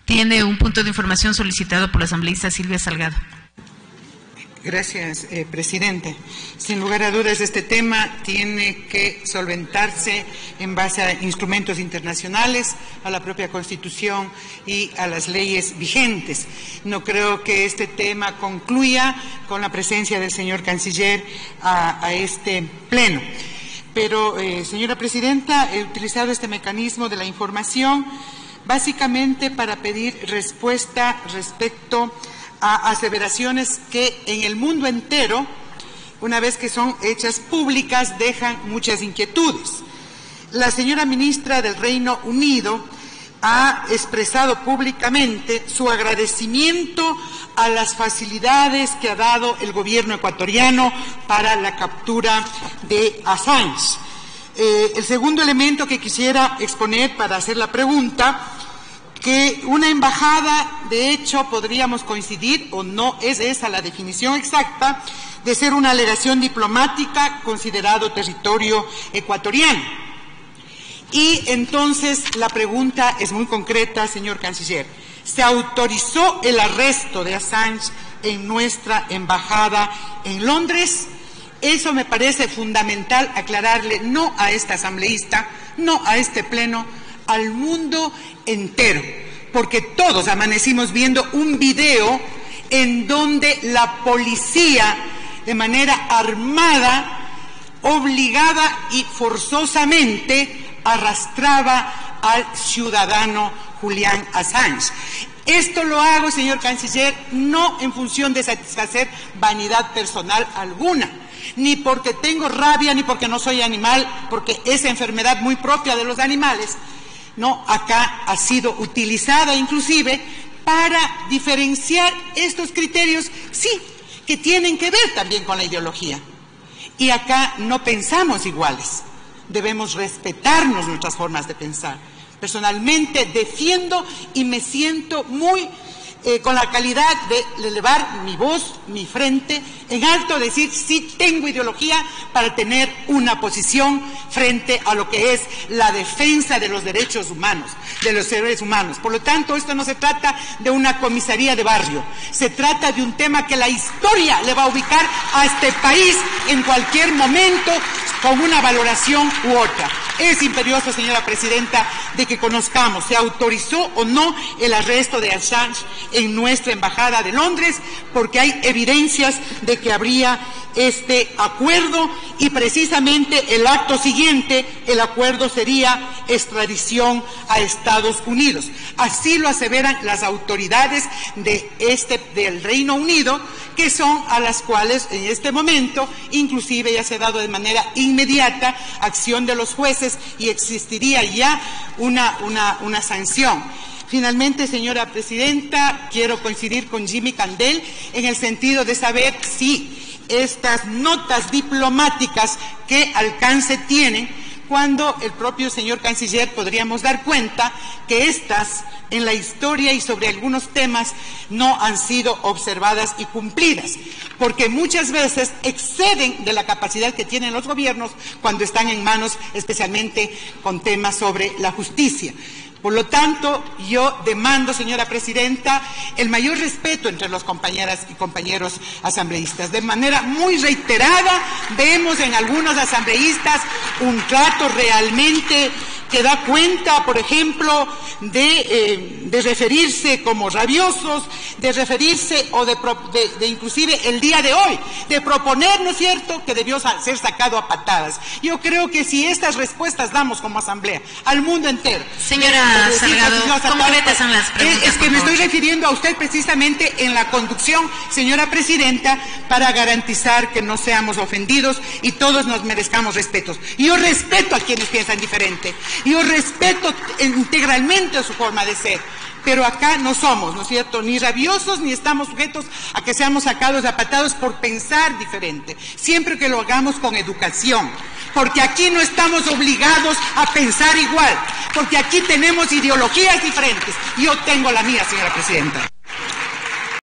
Tiene un punto de información solicitado por la asambleísta Silvia Salgado. Gracias, presidente. Sin lugar a dudas, este tema tiene que solventarse en base a instrumentos internacionales, a la propia Constitución y a las leyes vigentes. No creo que este tema concluya con la presencia del señor canciller a este pleno. Pero, señora presidenta, he utilizado este mecanismo de la información básicamente para pedir respuesta respecto a aseveraciones que en el mundo entero, una vez que son hechas públicas, dejan muchas inquietudes. La señora ministra del Reino Unido ha expresado públicamente su agradecimiento a las facilidades que ha dado el gobierno ecuatoriano para la captura de Assange. El segundo elemento que quisiera exponer para hacer la pregunta, que una embajada, de hecho, podríamos coincidir, o no es esa la definición exacta, de ser una alegación diplomática considerado territorio ecuatoriano. Y entonces la pregunta es muy concreta, señor canciller. ¿Se autorizó el arresto de Assange en nuestra embajada en Londres? Eso me parece fundamental aclararle, no a esta asambleísta, no a este pleno, al mundo entero, porque todos amanecimos viendo un video en donde la policía, de manera armada, obligada y forzosamente, arrastraba al ciudadano Julian Assange. Esto lo hago, señor canciller, no en función de satisfacer vanidad personal alguna, ni porque tengo rabia, ni porque no soy animal, porque esa enfermedad muy propia de los animales, no, acá ha sido utilizada inclusive para diferenciar estos criterios, sí, que tienen que ver también con la ideología. Y acá no pensamos iguales, debemos respetarnos nuestras formas de pensar. Personalmente defiendo y me siento muy con la calidad de elevar mi voz, mi frente en alto, decir sí tengo ideología para tener una posición frente a lo que es la defensa de los derechos humanos, de los seres humanos. Por lo tanto, esto no se trata de una comisaría de barrio, se trata de un tema que la historia le va a ubicar a este país en cualquier momento con una valoración u otra. Es imperioso, señora presidenta, de que conozcamos, ¿se autorizó o no el arresto de Assange en nuestra embajada de Londres? Porque hay evidencias de que habría este acuerdo y precisamente el acto siguiente, el acuerdo sería extradición a Estados Unidos. Así lo aseveran las autoridades del Reino Unido, que son a las cuales en este momento inclusive ya se ha dado de manera inmediata acción de los jueces y existiría ya una sanción. Finalmente, señora presidenta, quiero coincidir con Jimmy Candel en el sentido de saber si estas notas diplomáticas qué alcance tienen, cuando el propio señor canciller podríamos dar cuenta que estas en la historia y sobre algunos temas no han sido observadas y cumplidas, porque muchas veces exceden de la capacidad que tienen los gobiernos cuando están en manos especialmente con temas sobre la justicia. Por lo tanto, yo demando, señora presidenta, el mayor respeto entre las compañeras y compañeros asambleístas. De manera muy reiterada, vemos en algunos asambleístas un trato realmente que da cuenta, por ejemplo, de referirse como rabiosos, de referirse o de inclusive el día de hoy, de proponer, ¿no es cierto?, que debió ser sacado a patadas. Yo creo que si estas respuestas damos como asamblea al mundo entero. Señora Salgado, concretas son las preguntas. Es que me estoy refiriendo a usted precisamente en la conducción, señora presidenta, para garantizar que no seamos ofendidos y todos nos merezcamos respetos. Yo respeto a quienes piensan diferente. Yo respeto integralmente su forma de ser, pero acá no somos, ¿no es cierto?, ni rabiosos ni estamos sujetos a que seamos sacados a patadas por pensar diferente, siempre que lo hagamos con educación, porque aquí no estamos obligados a pensar igual, porque aquí tenemos ideologías diferentes. Yo tengo la mía, señora presidenta.